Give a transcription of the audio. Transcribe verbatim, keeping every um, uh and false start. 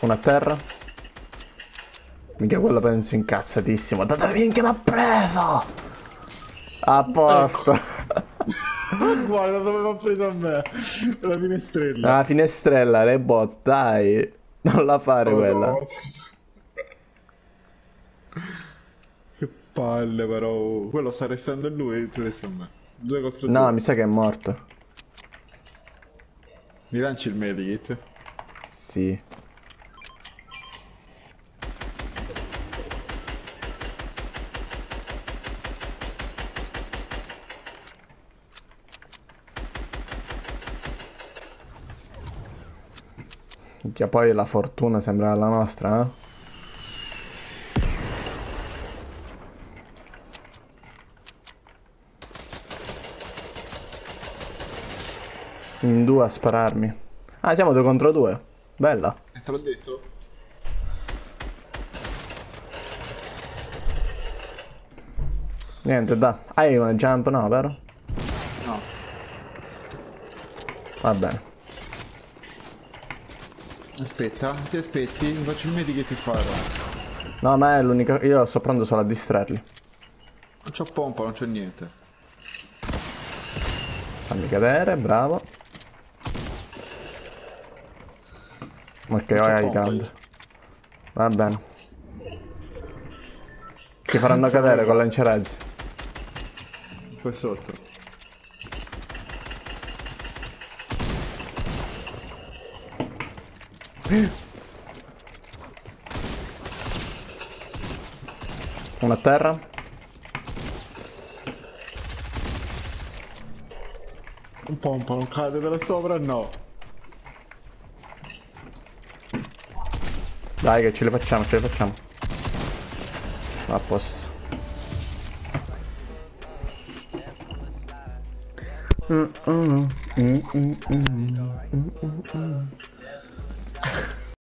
Uno a terra. Mica quello penso incazzatissimo. Da dove minchia m'ha preso? A posto. Ecco. Guarda dove mi ha preso a me. La finestrella. La finestrella, Rebot, dai. Non la fare Oh, quella. no. Che palle però. Quello sta restando in lui e tu resti a me. Due contro No, due. mi sa che è morto. Mi lanci il medikit? Sì. Minchia, poi la fortuna sembra la nostra, eh? In due a spararmi. Ah, siamo due contro due. Bella. E te l'ho detto? Niente, da. Hai una jump, no, vero? No. Va bene. Aspetta, se aspetti, faccio il medikit e ti sparo. No, ma è l'unica... Io sto pronto solo a distrarli. Non c'ho pompa, non c'ho niente. Fammi cadere, bravo. Ok, Non c'ho ora i pompa cambi. io. Va bene. Ti faranno Cazzo cadere vuoi con fare? lanciarazzi. Qua sotto. Uno a terra. Un pompa, non cade da là sopra, no. Dai che ce le facciamo, ce le facciamo. A posto. Mm, mm, mm, mm, mm, mm, mm, mm.